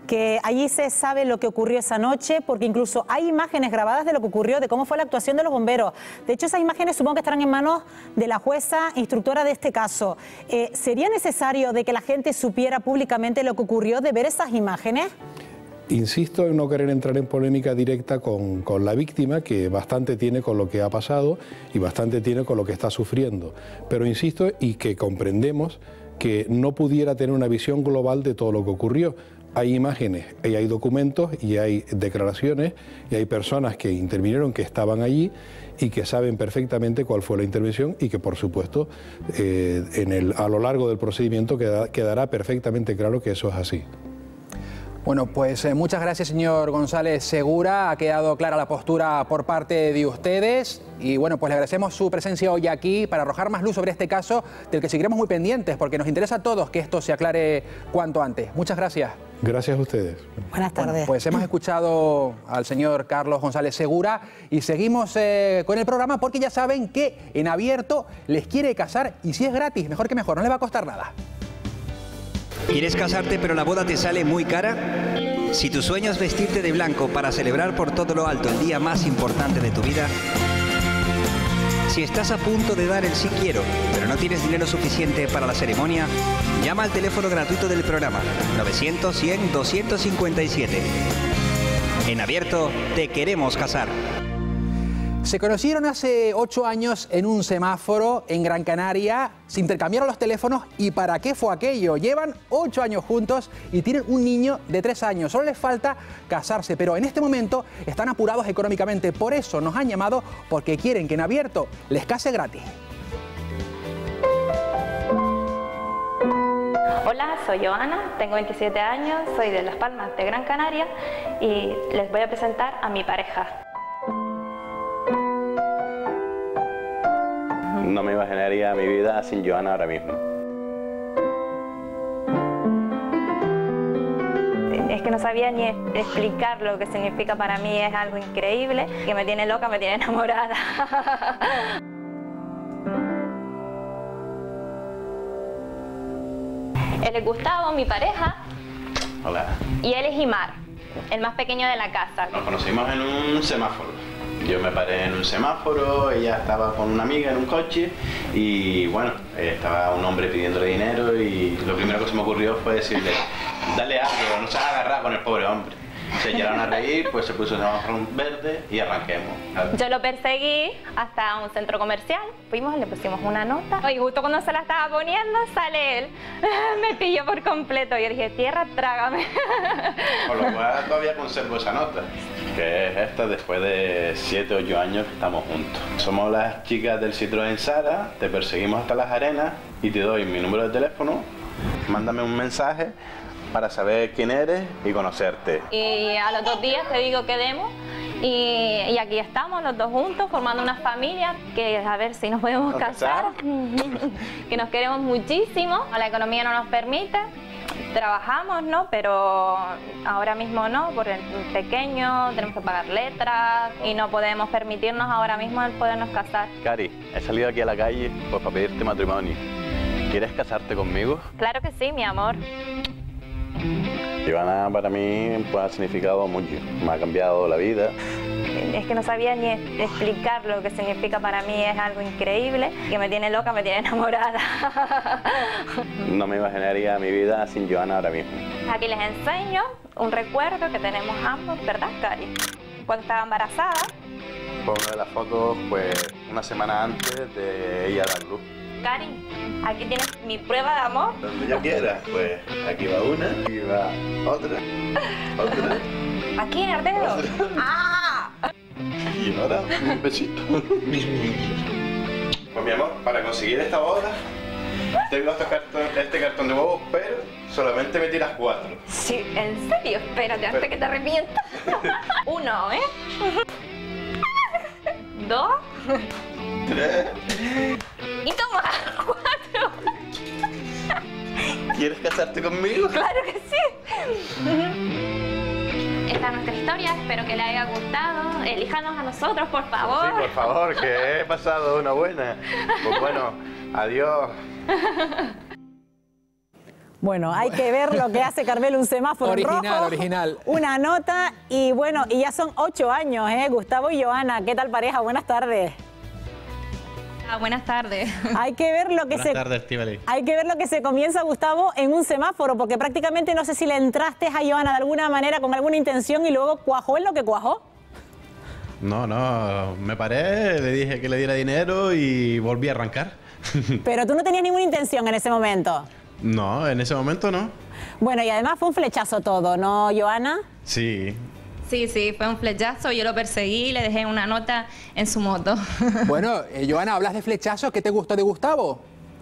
que allí se sabe lo que ocurrió esa noche, porque incluso hay imágenes grabadas de lo que ocurrió, de cómo fue la actuación de los bomberos. De hecho, esas imágenes supongo que estarán en manos de la jueza instructora de este caso. Eh, ¿Sería necesario de que la gente supiera públicamente lo que ocurrió, de ver esas imágenes? Insisto en no querer entrar en polémica directa con, con la víctima, que bastante tiene con lo que ha pasado y bastante tiene con lo que está sufriendo. Pero insisto, y que comprendemos que no pudiera tener una visión global de todo lo que ocurrió. Hay imágenes, y hay documentos, y hay declaraciones, y hay personas que intervinieron, que estaban allí y que saben perfectamente cuál fue la intervención y que, por supuesto, eh, en el, a lo largo del procedimiento queda, quedará perfectamente claro que eso es así. Bueno, pues eh, muchas gracias, señor González Segura. Ha quedado clara la postura por parte de ustedes y bueno, pues le agradecemos su presencia hoy aquí para arrojar más luz sobre este caso del que seguiremos muy pendientes porque nos interesa a todos que esto se aclare cuanto antes. Muchas gracias. Gracias a ustedes. Buenas tardes. Bueno, pues hemos escuchado al señor Carlos González Segura y seguimos eh, con el programa porque ya saben que En Abierto les quiere casar y si es gratis, mejor que mejor, no le va a costar nada. ¿Quieres casarte pero la boda te sale muy cara? Si tu sueño es vestirte de blanco para celebrar por todo lo alto el día más importante de tu vida, si estás a punto de dar el sí quiero, pero no tienes dinero suficiente para la ceremonia, llama al teléfono gratuito del programa novecientos, cien, doscientos cincuenta y siete. En Abierto, te queremos casar. Se conocieron hace ocho años en un semáforo en Gran Canaria, se intercambiaron los teléfonos y ¿para qué fue aquello? Llevan ocho años juntos y tienen un niño de tres años. Solo les falta casarse, pero en este momento están apurados económicamente. Por eso nos han llamado porque quieren que En Abierto les case gratis. Hola, soy Joana, tengo veintisiete años, soy de Las Palmas de Gran Canaria y les voy a presentar a mi pareja. No me imaginaría mi vida sin Joana ahora mismo. Es que no sabía ni explicar lo que significa para mí, es algo increíble, que me tiene loca, me tiene enamorada. Él es Gustavo, mi pareja. Hola. Y él es Imar, el más pequeño de la casa. Nos conocimos en un semáforo. Yo me paré en un semáforo, ella estaba con una amiga en un coche y bueno, estaba un hombre pidiéndole dinero y lo primero que se me ocurrió fue decirle, dale algo, no se haga agarrar con el pobre hombre. Se echaron a reír, pues se puso el semáforo verde y arranquemos. Yo lo perseguí hasta un centro comercial, fuimos, le pusimos una nota y justo cuando se la estaba poniendo sale él. Me pilló por completo, yo dije, tierra, trágame. Por lo cual todavía conservo esa nota, que es esta después de siete, ocho años que estamos juntos. Somos las chicas del Citroën Sara, te perseguimos hasta Las Arenas y te doy mi número de teléfono, mándame un mensaje para saber quién eres y conocerte. Y a los dos días te digo que demos y, y aquí estamos los dos juntos formando una familia que a ver si nos podemos ¿Nos casar, que nos queremos muchísimo, la economía no nos permite, trabajamos, ¿no? Pero ahora mismo no, por el pequeño, tenemos que pagar letras y no podemos permitirnos ahora mismo el podernos casar. Cari, he salido aquí a la calle pues, para pedirte matrimonio. ¿Quieres casarte conmigo? Claro que sí, mi amor. Joana para mí pues, ha significado mucho, me ha cambiado la vida. Es que no sabía ni explicar lo que significa para mí, es algo increíble, que me tiene loca, me tiene enamorada. No me imaginaría mi vida sin Joana ahora mismo. Aquí les enseño un recuerdo que tenemos ambos, ¿verdad, Cari? Cuando estaba embarazada. Fue una de las fotos, pues, una semana antes de ella dar luz. Cari, aquí tienes mi prueba de amor. Donde yo quiera, pues aquí va una, aquí va otra, otra. Aquí en el dedo. ¡Ah! Y ahora un besito. Pues mi amor, para conseguir esta boda, tengo este cartón, este cartón de huevos, pero solamente me tiras cuatro. Sí, ¿en serio? Espérate, hasta que te arrepientas. Uno, ¿eh? Dos. Tres. Y toma, cuatro. ¿Quieres casarte conmigo? Claro que sí. Esta es nuestra historia, espero que le haya gustado. Elíjanos a nosotros, por favor. Sí, por favor, que he pasado una buena. Pues bueno, adiós. Bueno, hay que ver lo que hace Carmelo, un semáforo original, rojo, original. Una nota y bueno, y ya son ocho años, ¿eh? Gustavo y Joana, ¿qué tal pareja? Buenas tardes. Ah, buenas tardes. Hay que ver lo que Buenas se tardes, Estíbaliz. Hay que ver lo que se comienza, Gustavo, en un semáforo, porque prácticamente no sé si le entraste a Joana de alguna manera con alguna intención y luego cuajó en lo que cuajó. No, no, me paré, le dije que le diera dinero y volví a arrancar. Pero tú no tenías ninguna intención en ese momento. No, en ese momento no. Bueno, y además fue un flechazo todo, ¿no, Joana? Sí. Sí, sí, fue un flechazo, yo lo perseguí y le dejé una nota en su moto. Bueno, eh, Joana, hablas de flechazos, ¿qué te gustó de Gustavo?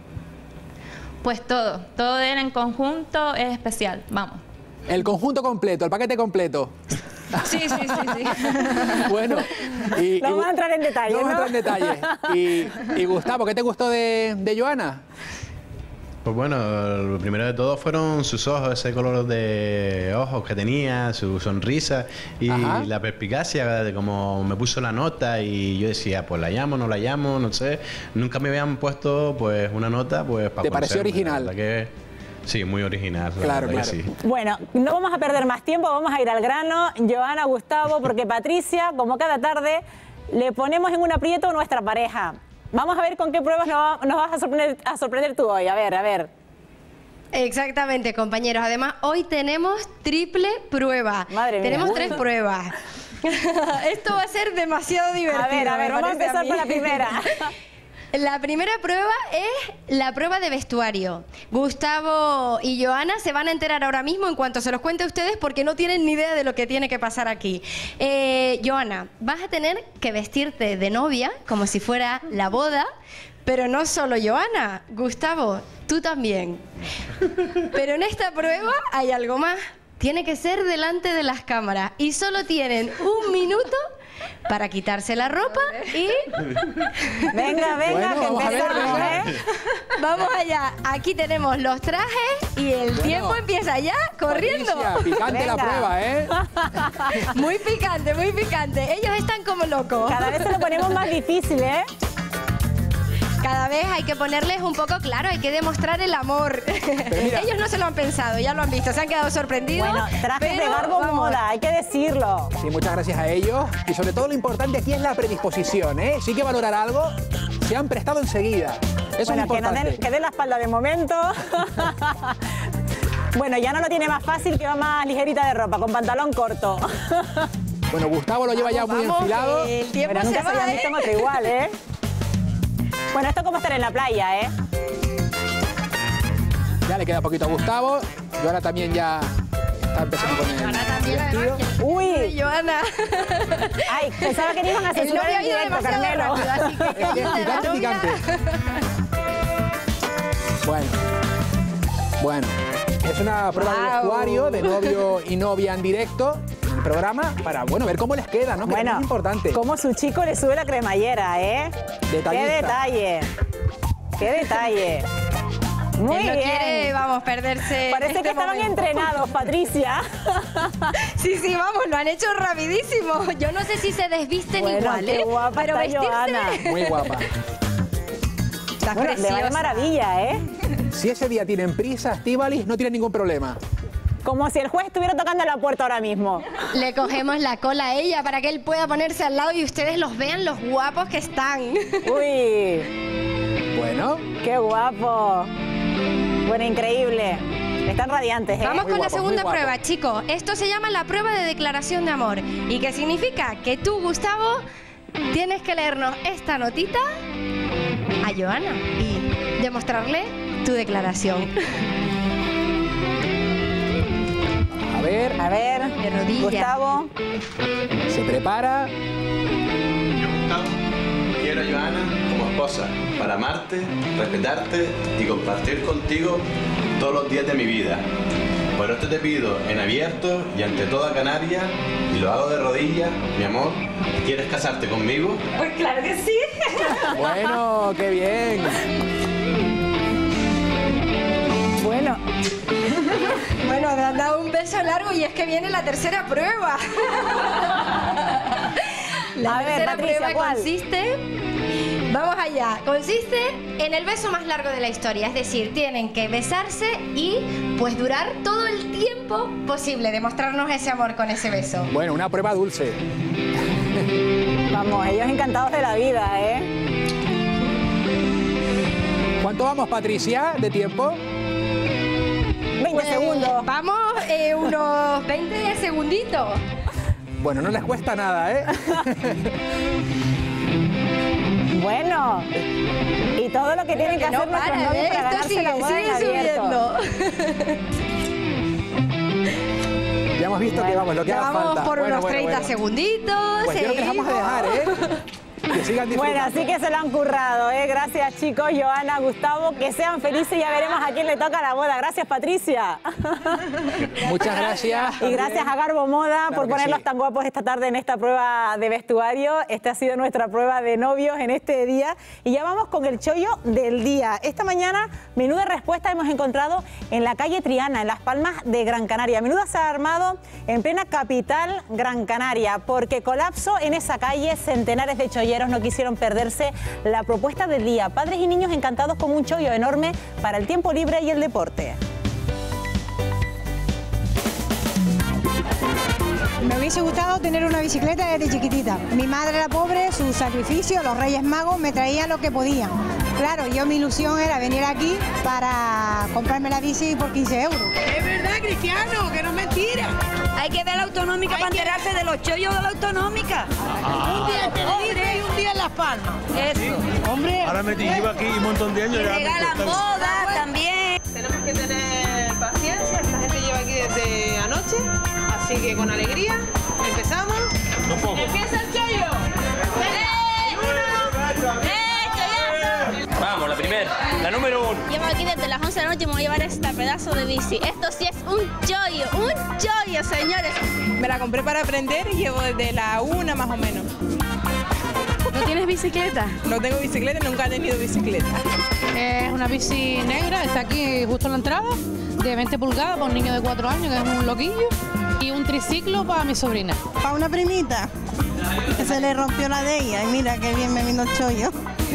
Pues todo, todo de él en conjunto es especial, vamos. El conjunto completo, el paquete completo. Sí, sí, sí, sí. Bueno, y, no y, vamos a entrar en detalle, no ¿no? vamos a entrar en detalle. Y, y Gustavo, ¿qué te gustó de, de Joana? Pues bueno, lo primero de todo fueron sus ojos, ese color de ojos que tenía, su sonrisa y Ajá. la perspicacia de cómo me puso la nota y yo decía, pues la llamo, no la llamo, no sé. Nunca me habían puesto pues una nota pues para ¿Te pareció original? La verdad que sí, muy original. la Claro, verdad claro. que sí. Bueno, no vamos a perder más tiempo, vamos a ir al grano, Joana, Gustavo, porque Patricia, como cada tarde, le ponemos en un aprieto a nuestra pareja. Vamos a ver con qué pruebas nos, nos vas a sorprender, a sorprender tú hoy. A ver, a ver. Exactamente, compañeros. Además, hoy tenemos triple prueba. Madre mía. Tenemos Uy. tres pruebas. Esto va a ser demasiado divertido. A ver, a ver, me vamos a parece empezar mí. por la primera. La primera prueba es la prueba de vestuario. Gustavo y Joana se van a enterar ahora mismo en cuanto se los cuente a ustedes porque no tienen ni idea de lo que tiene que pasar aquí. Eh, Joana, vas a tener que vestirte de novia como si fuera la boda, pero no solo Joana, Gustavo, tú también. Pero en esta prueba hay algo más. Tiene que ser delante de las cámaras y solo tienen un minuto para quitarse la ropa y... Venga, venga, Bueno, que vamos a ver, empezamos, venga. ¿eh? Vamos allá. Aquí tenemos los trajes y el Bueno. tiempo empieza ya corriendo. Patricia, picante la Venga. prueba, ¿eh? Muy picante, muy picante. Ellos están como locos. Cada vez se lo ponemos más difícil, ¿eh? Cada vez hay que ponerles un poco claro, hay que demostrar el amor. mira. Ellos no se lo han pensado, ya lo han visto, se han quedado sorprendidos. Bueno, trajes de pero garbo vamos. moda, hay que decirlo. Sí, muchas gracias a ellos. Y sobre todo lo importante aquí es la predisposición, ¿eh? Sí que valorar algo, se han prestado enseguida. Eso Bueno, es que nos importante. den, que den la espalda de momento. Bueno, ya no lo tiene más fácil, que va más ligerita de ropa, con pantalón corto. Bueno, Gustavo lo lleva ya muy Vamos, enfilado. que el tiempo Pero nunca se se habían va, visto ¿eh? en otro igual, ¿eh? Bueno, esto es como estar en la playa, ¿eh? Ya le queda poquito a Gustavo. Y ahora también ya está empezando con el Joana también, vestido. además, que- Uy. Joana. Ay, pensaba que no iban a El censurar novio el ha ido directo, demasiado Carmelo. rápido, así que que Es que es ayude la picante, novia. picante. Bueno, bueno, es una prueba de Guau. vestuario de novio y novia en directo en el programa para, bueno, ver cómo les queda, ¿no? Que Bueno, es importante. cómo su chico le sube la cremallera, ¿eh? Detallista. ¡Qué detalle! ¡Qué detalle! Muy Él no bien. quiere, vamos, perderse Parece este que estaban momento. entrenados, Patricia. Sí, sí, vamos, lo han hecho rapidísimo. Yo no sé si se desvisten Bueno, igual, qué ¿eh? guapa Pero está vestirse... Joana. Muy guapa. Está Bueno, le va de preciosa. maravilla, ¿eh? Si ese día tienen prisa, Estíbaliz, no tienen ningún problema. Como si el juez estuviera tocando la puerta ahora mismo. Le cogemos la cola a ella para que él pueda ponerse al lado y ustedes los vean los guapos que están. Uy, Bueno, qué guapo. Bueno, increíble. Están radiantes, ¿eh? Vamos Muy con la guapo, segunda muy guapo. prueba, chicos. Esto se llama la prueba de declaración de amor. ¿Y qué significa? Que tú, Gustavo, tienes que leernos esta notita a Joana y demostrarle tu declaración. a ver, A ver, De rodillas. Gustavo. se prepara. Yo, Gustavo, quiero a Joana como esposa, para amarte, respetarte y compartir contigo todos los días de mi vida. Por esto te pido en abierto y ante toda Canarias, y lo hago de rodillas, mi amor, ¿quieres casarte conmigo? Pues claro que sí. Bueno, qué bien. Bueno, Bueno, me han dado un beso largo y es que viene la tercera prueba. La A ver, tercera Patricia, prueba ¿cuál? consiste... Vamos allá. Consiste en el beso más largo de la historia. Es decir, tienen que besarse y pues durar todo el tiempo posible. Demostrarnos ese amor con ese beso. Bueno, una prueba dulce. Vamos, ellos encantados de la vida, ¿eh? ¿Cuánto vamos, Patricia, de tiempo? veinte pues, segundos. Vamos, eh, unos veinte segunditos. Bueno, no les cuesta nada, ¿eh? Bueno, y todo lo que tienen que hacer no nuestros para, novios ¿eh? para Esto ganarse sigue, la boda en sigue abierto. subiendo. Ya hemos visto bueno, que vamos, lo que haga vamos falta. por Bueno, unos bueno, treinta bueno. segunditos. Pues yo creo que les vamos a dejar, ¿eh? Que sigan disfrutando. Bueno, así que se lo han currado, ¿eh? Gracias, chicos, Joana, Gustavo, que sean felices y ya veremos a quién le toca la boda. Gracias, Patricia. Muchas gracias. Y gracias a Garbo Moda Claro por que ponerlos sí. tan guapos esta tarde en esta prueba de vestuario. Esta ha sido nuestra prueba de novios en este día. Y ya vamos con el chollo del día. Esta mañana, menuda respuesta hemos encontrado en la calle Triana, en Las Palmas de Gran Canaria. Menuda se ha armado en plena capital Gran Canaria, porque colapso en esa calle, centenares de cholleros no quisieron perderse la propuesta del día. Padres y niños encantados con un chollo enorme para el tiempo libre y el deporte. Me hubiese gustado tener una bicicleta desde chiquitita. Mi madre era pobre, su sacrificio, los Reyes Magos me traían lo que podían. Claro, yo mi ilusión era venir aquí para comprarme la bici por quince euros. Es verdad, Cristiano, que no es mentira. Hay que ver la autonómica para enterarse de los chollos de la autonómica. Un día en Tenerife y un día en Las Palmas. Eso. Hombre. Ahora me llevo aquí un montón de años. Y ya me regalan cuesta- bodas también. Tenemos que tener paciencia, esta gente lleva aquí desde anoche, así que con alegría empezamos. No poco. ¡Empieza el chollo! Vamos, la primera, la número uno. Llevo aquí desde las once de la noche y me voy a llevar este pedazo de bici. Esto sí es un chollo, un chollo, señores. Me la compré para aprender y llevo desde la una más o menos. ¿No tienes bicicleta? No tengo bicicleta, nunca he tenido bicicleta. Es una bici negra, está aquí justo en la entrada, de veinte pulgadas para un niño de cuatro años, que es un loquillo, y un triciclo para mi sobrina. Para una primita, que se le rompió la de ella, y mira qué bien me vino el chollo.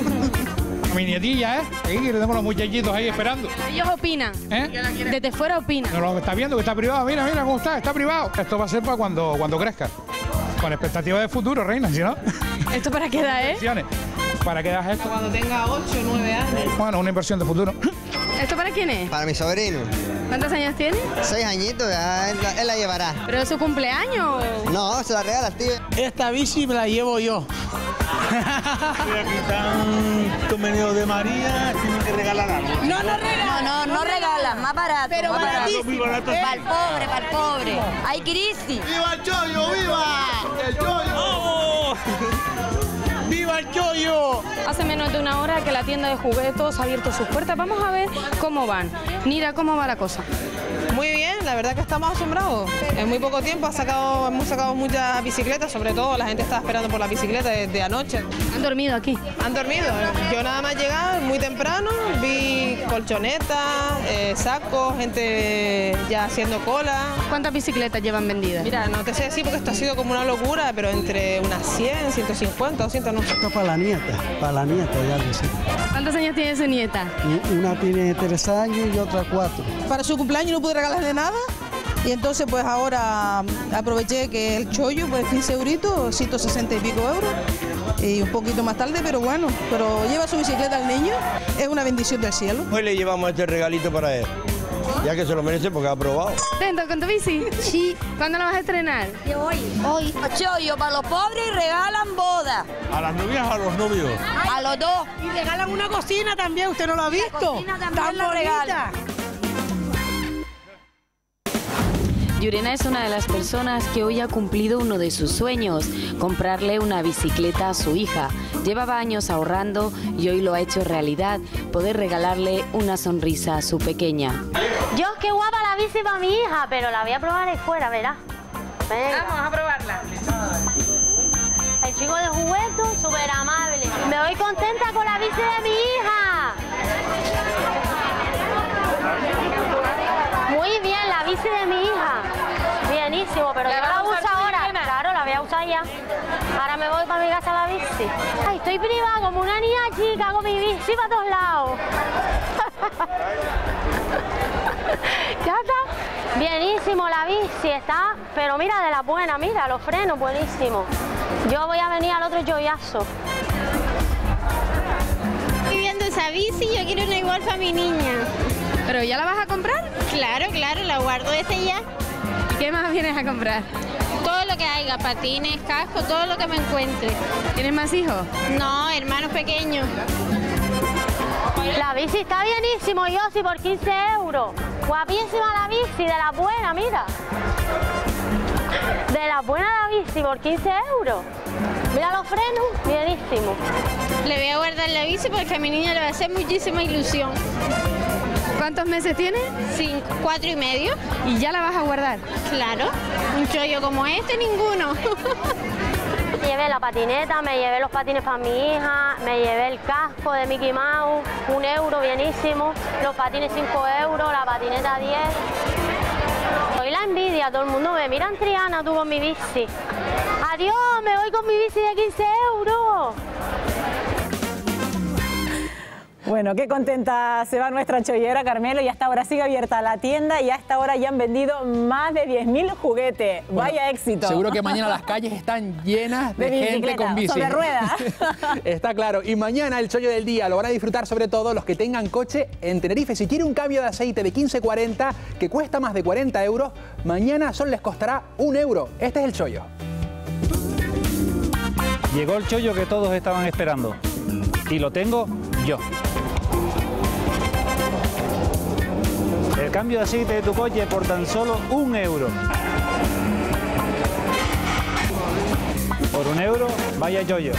A mi nietilla, ¿eh? Ahí que tenemos los muchachitos ahí esperando. Ellos opinan. ¿Eh? Desde fuera opinan. No lo está viendo que está privado. Mira, mira cómo está, está privado. Esto va a ser para cuando, cuando crezca. Con expectativa de futuro, reina, si no. ¿Esto para qué edad, eh? ¿Para qué das esto? Cuando tenga ocho o nueve años. Bueno, una inversión de futuro. ¿Esto para quién es? Para mi sobrino. ¿Cuántos años tiene? Seis añitos, ya él, la- él la llevará. ¿Pero es su cumpleaños? No, se la regala, tío. Esta bici me la llevo yo. Aquí están convenidos de María, tienen que regalar algo. No, no regalan. No, no, no regalan, más barato. Pero más barato. baratísimo. Muy barato. Para el pobre, para el pobre. Hay crisis. ¡Viva el chollo, viva! ¡El chollo! ¡Viva el chollo! Hace menos de una hora que la tienda de juguetos ha abierto sus puertas. Vamos a ver cómo van. Nira, ¿cómo va la cosa? Muy bien, la verdad que estamos asombrados. En muy poco tiempo ha sacado, hemos sacado muchas bicicletas, sobre todo la gente estaba esperando por las bicicletas desde anoche. ¿Han dormido aquí? Han dormido. Yo nada más llegar muy temprano, vi colchonetas, eh, sacos, gente ya haciendo cola. ¿Cuántas bicicletas llevan vendidas? Mira, no te sé decir porque esto ha sido como una locura, pero entre unas cien, ciento cincuenta, doscientas, no sé. Esto para la nieta, para la nieta, ya lo sé. ¿Cuántos años tiene su nieta? Una tiene tres años y otra cuatro. Para su cumpleaños no pude regalarle nada y entonces pues ahora aproveché que el chollo pues quince euritos, ciento sesenta y pico euros y un poquito más tarde, pero bueno, pero lleva su bicicleta al niño, es una bendición del cielo. Hoy le llevamos este regalito para él, ya que se lo merece porque ha probado. ¿Contento con tu bici? Sí. ¿Cuándo la vas a estrenar? Hoy. Hoy. Chollo para los pobres y regalan bodas. ¿A las novias o a los novios? A los dos. Y regalan una cocina también, ¿usted no lo ha visto? cocina también Tan la bonita. regalan. Yurena es una de las personas que hoy ha cumplido uno de sus sueños, comprarle una bicicleta a su hija. Llevaba años ahorrando y hoy lo ha hecho realidad, poder regalarle una sonrisa a su pequeña. Yo, qué guapa la bici para mi hija, pero la voy a probar ahí fuera, verás. Venga. Vamos a probarla. El chico de juguetos, súper amable. Me voy contenta con la bici de mi hija. Muy bien, la bici de mi hija. Bienísimo, pero yo la uso ahora. Claro, la voy a usar ya ya. Ahora me voy para mi casa a la bici. Ay, estoy privada como una niña chica con mi bici para todos lados. Ya está. Bienísimo la bici, está, pero mira de la buena, mira, los frenos, buenísimo. Yo voy a venir al otro joyazo. Estoy viendo esa bici y yo quiero una igual para mi niña. ¿Pero ya la vas a comprar? Claro, claro, la guardo desde ya. ¿Qué más vienes a comprar? Todo lo que haya, patines, casco, todo lo que me encuentre. ¿Tienes más hijos? No, hermanos pequeños. La bici está bienísimo, Yossi, por quince euros. Guapísima la bici, de la buena, mira. De la buena la bici, por quince euros. Mira los frenos, bienísimo. Le voy a guardar la bici porque a mi niña le va a hacer muchísima ilusión. ¿Cuántos meses tiene? Cinco, cuatro y medio. ¿Y ya la vas a guardar? Claro, un chollo como este, ninguno. Me llevé la patineta, me llevé los patines para mi hija, me llevé el casco de Mickey Mouse, un euro, bienísimo, los patines cinco euros, la patineta diez. Soy la envidia, todo el mundo me mira en Triana, tú con mi bici. Adiós, me voy con mi bici de quince euros. Bueno, qué contenta se va nuestra chollera, Carmelo, y hasta ahora sigue abierta la tienda y hasta ahora ya han vendido más de diez mil juguetes. Bueno, vaya éxito. Seguro que mañana las calles están llenas de, de gente con bici. Sobre ruedas. Está claro. Y mañana el chollo del día lo van a disfrutar sobre todo los que tengan coche en Tenerife. Si quiere un cambio de aceite de quince cuarenta que cuesta más de cuarenta euros, mañana solo les costará un euro. Este es el chollo. Llegó el chollo que todos estaban esperando. Y lo tengo yo. El cambio de aceite de tu coche por tan solo un euro. Por un euro, vaya chollo.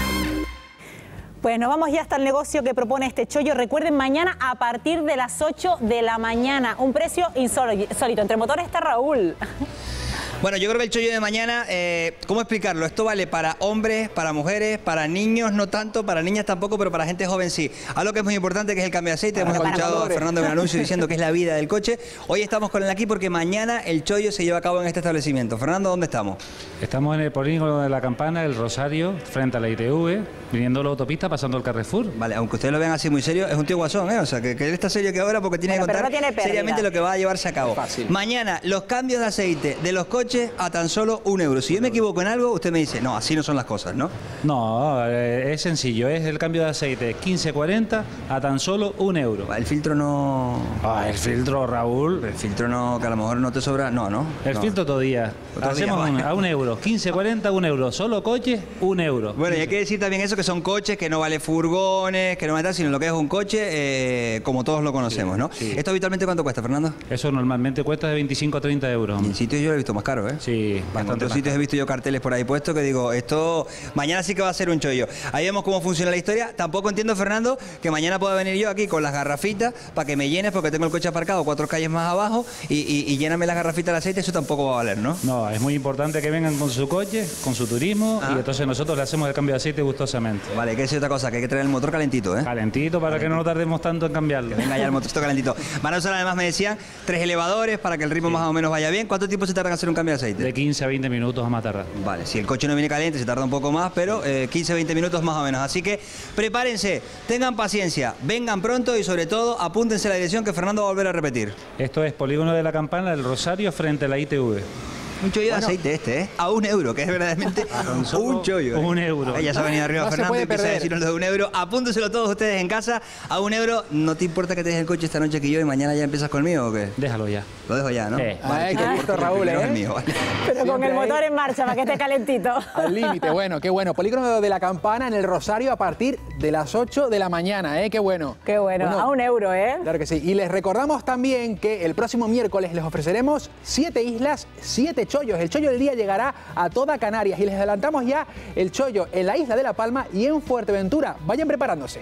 Pues nos vamos ya hasta el negocio que propone este chollo. Recuerden, mañana a partir de las ocho de la mañana. Un precio insólito. Entre motores está Raúl. Bueno, yo creo que el chollo de mañana, eh, ¿cómo explicarlo? Esto vale para hombres, para mujeres, para niños no tanto, para niñas tampoco, pero para gente joven sí. Algo que es muy importante, que es el cambio de aceite. Hemos escuchado a Fernando en el anuncio diciendo que es la vida del coche. Hoy estamos con él aquí porque mañana el chollo se lleva a cabo en este establecimiento. Fernando, ¿dónde estamos? Estamos en el polígono de la Campana, el Rosario, frente a la I T V, viniendo a la autopista, pasando el Carrefour. Vale, aunque ustedes lo vean así muy serio, es un tío guasón, ¿eh? O sea, que, que él está serio que ahora porque tiene bueno, que contar no tiene seriamente lo que va a llevarse a cabo. Mañana, los cambios de aceite de los coches a tan solo un euro. Si yo me equivoco en algo, usted me dice, no, así no son las cosas, ¿no? No, eh, es sencillo, es el cambio de aceite quince cuarenta a tan solo un euro. El filtro no... Ah, el filtro, Raúl. El filtro no, que a lo mejor no te sobra, no, ¿no? El no. filtro todo día. Otro Hacemos día, un, a un euro, quince cuarenta, un euro. Solo coches, un euro. Bueno, y hay que decir también eso, que son coches que no vale furgones, que no vale tal, sino lo que es un coche, eh, como todos lo conocemos, sí, ¿no? Sí. ¿Esto habitualmente cuánto cuesta, Fernando? Eso normalmente cuesta de veinticinco a treinta euros. Y en sitios yo lo he visto más caro, ¿eh? Sí, bastante más. Sitios he visto yo carteles por ahí puestos que digo, esto mañana sí que va a ser un chollo. Ahí vemos cómo funciona la historia. Tampoco entiendo, Fernando, que mañana pueda venir yo aquí con las garrafitas para que me llenes porque tengo el coche aparcado cuatro calles más abajo y, y, y lléname las garrafitas de aceite, eso tampoco va a valer, ¿no? No, es muy importante que vengan con su coche, con su turismo ah. y entonces nosotros le hacemos el cambio de aceite gustosamente. Vale, que es otra cosa, que hay que traer el motor calentito, ¿eh? Calentito para calentito. que no tardemos tanto en cambiarlo. Que venga ya el motorcito calentito. Van a usar además, me decían, tres elevadores para que el ritmo sí. más o menos vaya bien. ¿Cuánto tiempo se tarda en hacer un cambio de aceite? De quince a veinte minutos a más tardar. Vale, si el coche no viene caliente se tarda un poco más, pero eh, quince a veinte minutos más o menos. Así que prepárense, tengan paciencia, vengan pronto y sobre todo apúntense a la dirección que Fernando va a volver a repetir. Esto es Polígono de la Campana, el Rosario, frente a la I T V. Un chollo bueno. de aceite este, ¿eh? A un euro, que es verdaderamente un chollo. ¿eh? Un euro. Ahí ya se ha venido arriba no Fernando y empieza a decirnos de un euro. Apúntenselo todos ustedes en casa. A un euro, ¿no te importa que te dejes el coche esta noche aquí yo y mañana ya empiezas conmigo o qué? Déjalo ya. Lo dejo ya, ¿no? Sí. Vale, Ay, qué gusto, Raúl, ¿eh? Mío, vale. Pero Siempre con el motor ahí en marcha para que esté calentito. Al límite, bueno, qué bueno. Polígono de la Campana en el Rosario a partir de las ocho de la mañana, ¿eh? Qué bueno. Qué bueno, bueno, a un euro, ¿eh? Claro que sí. Y les recordamos también que el próximo miércoles les ofreceremos siete islas, siete chollos. El chollo del día llegará a toda Canarias y les adelantamos ya el chollo en la isla de La Palma y en Fuerteventura. Vayan preparándose.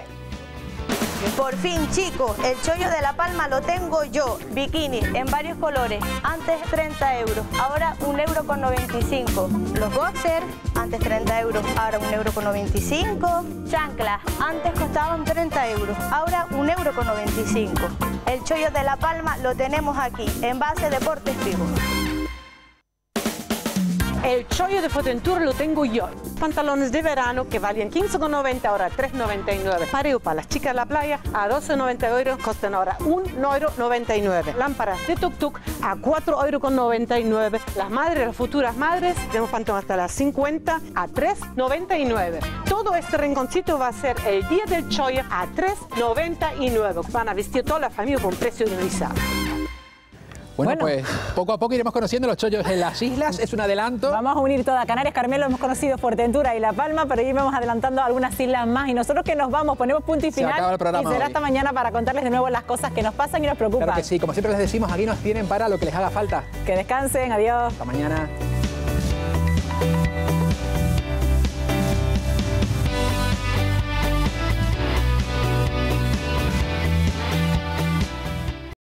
Por fin, chicos, el chollo de La Palma lo tengo yo. Bikini en varios colores. Antes treinta euros, ahora un euro con noventa y cinco. Los boxers, antes treinta euros, ahora un euro con noventa y cinco. Chanclas, antes costaban treinta euros, ahora un euro con noventa y cinco. El chollo de La Palma lo tenemos aquí, en base Deportes Vivo. El chollo de Fuerteventura lo tengo yo. Pantalones de verano que valían quince con noventa, ahora tres noventa y nueve. Pareo para las chicas de la playa a doce noventa euros, costan ahora un euro noventa y nueve. Lámparas de tuk-tuk a cuatro euros con noventa y nueve. Las madres, las futuras madres, tenemos pantalones hasta las cincuenta a tres noventa y nueve. Todo este rinconcito va a ser el día del chollo a tres noventa y nueve. Van a vestir toda la familia con precio de risa. Bueno, bueno, pues poco a poco iremos conociendo los chollos en las islas, es un adelanto. Vamos a unir toda Canarias, Carmelo, hemos conocido Fuerteventura y La Palma, pero hoy vamos adelantando algunas islas más y nosotros que nos vamos, ponemos punto y final. Se acaba el programa y será hoy. Hasta mañana para contarles de nuevo las cosas que nos pasan y nos preocupan. Claro que sí, como siempre les decimos, aquí nos tienen para lo que les haga falta. Que descansen, adiós. Hasta mañana.